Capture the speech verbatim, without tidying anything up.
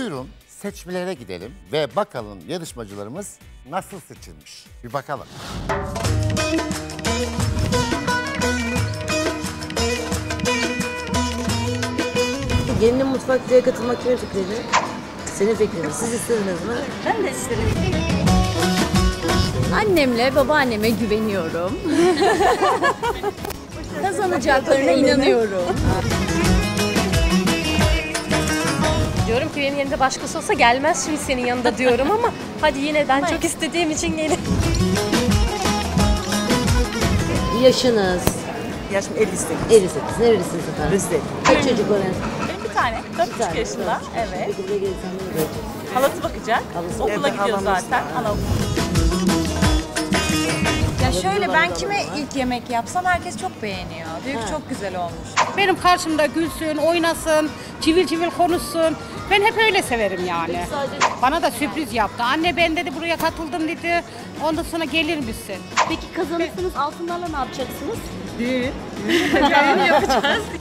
Buyurun seçmelere gidelim ve bakalım yarışmacılarımız nasıl seçilmiş. Bir bakalım. Gelinin mutfakçıya katılmak kimin fikriydi? Senin fikrin. Siz istediniz mi? Ben de istedim. Annemle babaanneme güveniyorum. Kazanacaklarına inanıyorum. Diyorum ki benim yerimde başkası olsa gelmez şimdi senin yanında diyorum ama hadi yine ben çok istediğim için gelin. Yaşınız? Yaşım elli sekiz. elli sekiz. Nerelisiniz efendim? Rize. Kaç çocuk var? Benim bir tane, dört buçuk yaşında. Evet. Peki buraya gelirsen ne göreceksin? Halası bakacak. Halası Okula bakacak. gidiyor Evet, zaten. halamız var. Ya şöyle, ben kime ilk yemek yapsam herkes çok beğeniyor. Diyor ki çok güzel olmuş. Benim karşımda gülsün, oynasın, çivil çivil konuşsun. Ben hep öyle severim yani. Bana da sürpriz yaptı. Anne ben dedi buraya katıldım dedi. Ondan sonra gelir misin? Peki kazanırsanız altınlarla ne yapacaksınız? Düğün. Düğün yapacağız.